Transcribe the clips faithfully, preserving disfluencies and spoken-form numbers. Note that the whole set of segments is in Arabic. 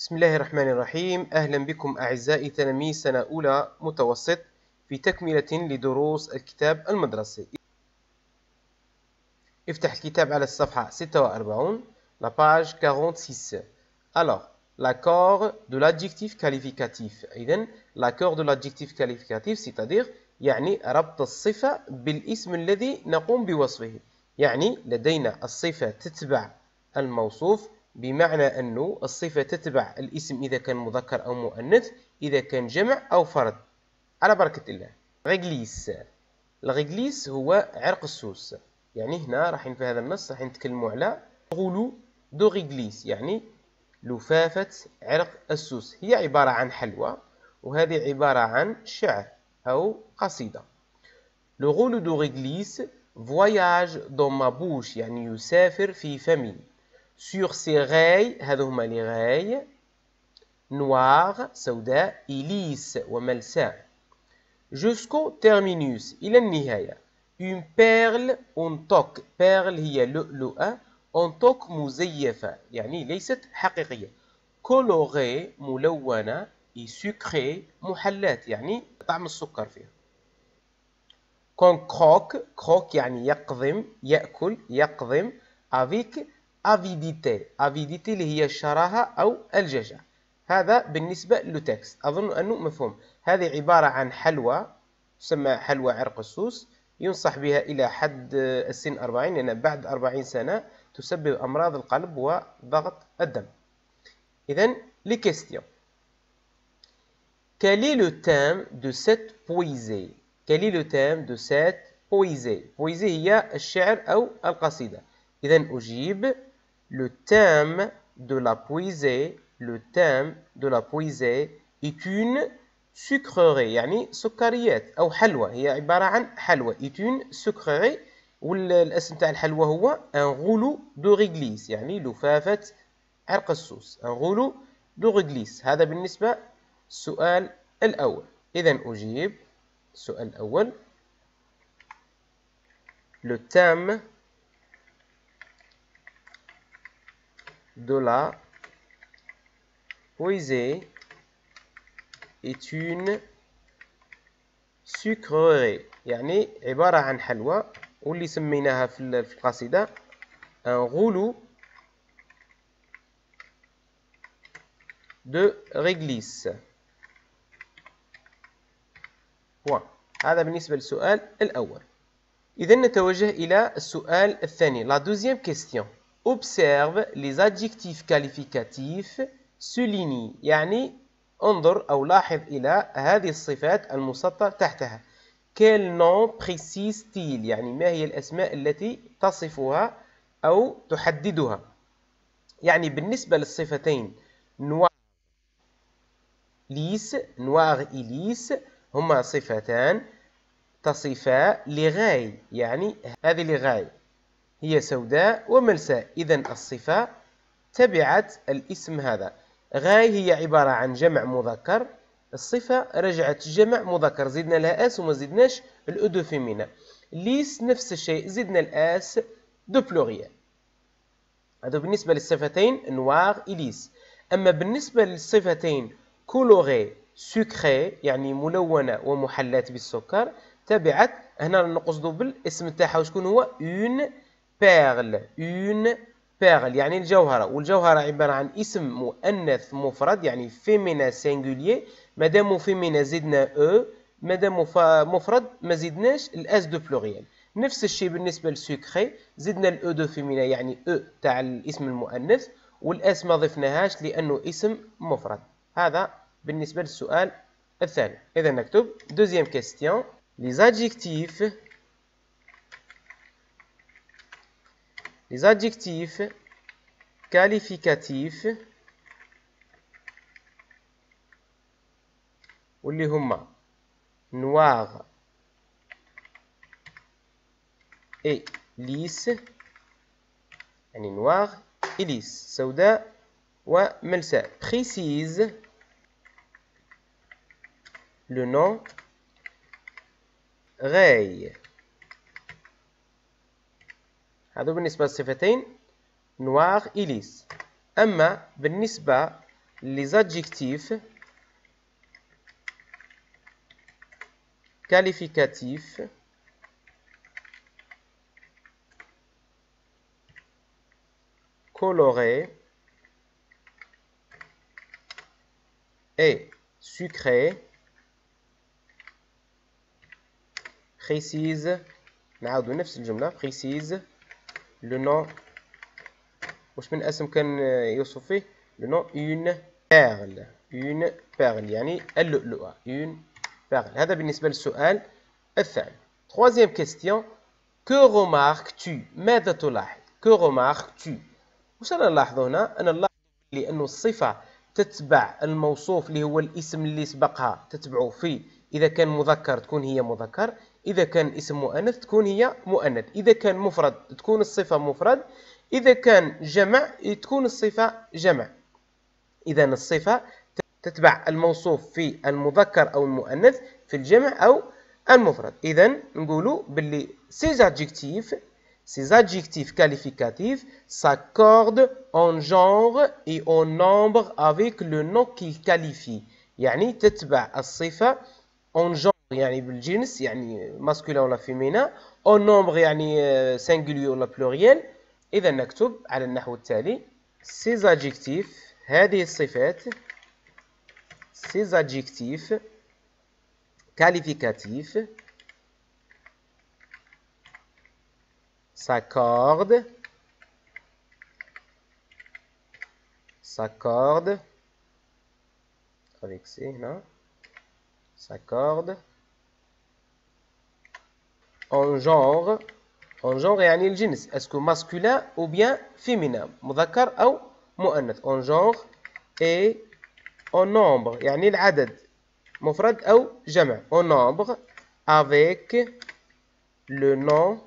بسم الله الرحمن الرحيم. أهلا بكم أعزائي تلاميذ سنة أولى متوسط في تكملة لدروس الكتاب المدرسي. افتح الكتاب على الصفحة ستة وأربعين la page quarante-six. Alors, l'accord de l'adjectif qualificatif. إذن l'accord de l'adjectif qualificatif c'est-à-dire يعني ربط الصفة بالاسم الذي نقوم بوصفه. يعني لدينا الصفة تتبع الموصوف، بمعنى أنه الصفة تتبع الاسم إذا كان مذكر أو مؤنث، إذا كان جمع أو فرد. على بركة الله. غيغليس. الغيغليس هو عرق السوس. يعني هنا راح في هذا النص راح نتكلموا على غولو دو غيغليس، يعني لفافة عرق السوس. هي عبارة عن حلوى، وهذه عبارة عن شعر أو قصيدة. لو غولو دو غيغليس voyage dans ma bouche، يعني يسافر في فمي. sur ses rails، هذو هما لي غاي، noir سوداء، إليس وملساء. jusqu'au terminus إلى النهاية. une perle en toque، perle هي لؤلؤة، en toque مزيفة يعني ليست حقيقية. colorée ملونة، et sucrée محلات يعني طعم السكر فيها. qu'on croque، croque يعني يقضم يأكل يقضم، avec avidité، avidité اللي هي الشراهة أو الجشع. هذا بالنسبة للتكست، أظن أنه مفهوم. هذه عبارة عن حلوى تسمى حلوى عرق السوس، ينصح بها إلى حد السن أربعين، لأن بعد أربعين سنة تسبب أمراض القلب وضغط الدم. إذن les questions. Quel est le thème de cette poésie? Quel est le thème de cette poésie? poésie هي الشعر أو القصيدة. إذن أجيب le thème de la poésie. Le thème de la poésie est une sucrerie، يعني سكريات أو حلوى، هي عبارة عن حلوى. est une sucrerie، والاسم تاع الحلوى هو un rouleau de réglisse، يعني لفافة عرق السوس. un rouleau de réglisse. هذا بالنسبة السؤال الأول. إذن أجيب السؤال الأول le thème de la poésie est une sucrerie، يعني عبارة عن حلوى، واللي سميناها في القصيدة un rouleau de réglisse. هذا بالنسبة للسؤال الأول. إذن نتوجه إلى السؤال الثاني. La deuxième question. Observe les adjectifs qualificatifs soulignés، يعني انظر أو لاحظ إلى هذه الصفات المسطر تحتها. Quel nom précise-t-il، يعني ما هي الأسماء التي تصفها أو تحددها. يعني بالنسبة للصفتين نوار ليس، نوار إليس، هما صفتان تصفا لغاية، يعني هذه لغاية هي سوداء وملساء. إذن الصفة تبعت الاسم هذا. غاية هي عبارة عن جمع مذكر، الصفة رجعت جمع مذكر، زدنا لها اس وما زدناش الأو دو فيمينا. ليس نفس الشيء، زدنا الآس دو بلوريال. هذا بالنسبة للصفتين نوار إليس. أما بالنسبة للصفتين كولوري سكري، يعني ملونة ومحلات بالسكر، تبعت هنا نقصدوا بالاسم تاعها وشكون هو اون بيرل. اون بيرل يعني الجوهرة، والجوهرة عبارة عن اسم مؤنث مفرد، يعني فيمينا سينغوليي. مادام فيمينا زدنا او، مادام مفرد ما زدناش الاس دو بلوريال. نفس الشيء بالنسبة للسكري، زدنا الاو دو فيمينا يعني او تاع الاسم المؤنث، والاس ما ضفناهاش لأنه اسم مفرد. هذا بالنسبة للسؤال الثاني. إذا نكتب deuxième question. Les adjectifs les adjectifs qualificatifs واللي هما noir et lisse، يعني noir et lisse سوداء وملساء. précise le nom غاي. هذا بالنسبة للصفتين نوار إليس. أما بالنسبة les adjectifs qualificatifs colorés et sucrés précise نعاودو نفس الجملة précise le nom واش من اسم كان يوصف فيه le nom une perle une perle يعني اللؤلؤة une perle. هذا بالنسبة للسؤال الثاني. troisième question que remarques-tu ماذا تلاحظ que remarques-tu واش أنا نلاحظو هنا؟ أنا نلاحظ لأنه الصفة تتبع الموصوف اللي هو الاسم اللي سبقها تتبعه في إذا كان مذكر تكون هي مذكر، إذا كان اسم مؤنث تكون هي مؤنث، إذا كان مفرد تكون الصفة مفرد، إذا كان جمع تكون الصفة جمع. إذا الصفة تتبع الموصوف في المذكر أو المؤنث في الجمع أو المفرد. إذا نقولوا باللي ces adjectifs ces adjectifs qualificatifs s'accordent en genre et en nombre avec le nom qu'ils qualifient. يعني تتبع الصفة en genre يعني بالجنس يعني masculin ولا féminin، en nombre يعني singulier ولا pluriel. إذا نكتب على النحو التالي ces adjectifs هذه الصفات ces adjectifs qualificatifs s'accordent s'accordent avec C non s'accordent en genre en genre يعني الجنس اسكو masculin ou bien féminin مذكر أو مؤنث en genre et en nombre يعني العدد مفرد أو جمع en nombre avec le nom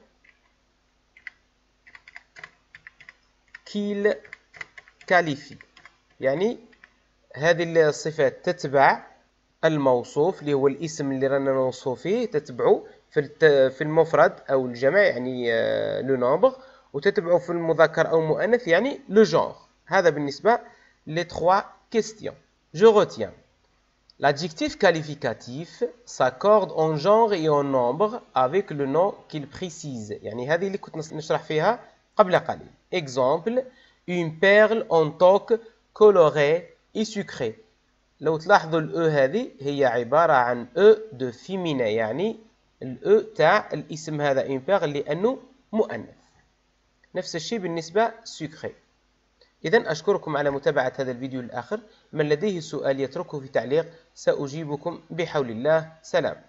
qu'il qualifie. يعني هذه الصفات تتبع الموصوف اللي هو الاسم اللي رانا نوصفه فيه تتبعه في في المفرد أو الجمع يعني لو نومبر، وتتبعه في المذكر أو المؤنث يعني لو جونغ. هذا بالنسبة les trois questions. Je retiens. L'adjectif qualificatif s'accorde en genre et en nombre avec le nom qu'il précise. يعني هذه اللي كنت نشرح فيها قبل قليل. Exemple, une perle en toque colorée et sucrée. لو تلاحظوا الأو هذه هي عبارة عن أو دو féminin يعني الأو تاع الاسم هذا une perle لأنه مؤنث. نفس الشيء بالنسبة sucré. إذن أشكركم على متابعة هذا الفيديو الآخر. من لديه سؤال يتركه في تعليق سأجيبكم بحول الله. سلام.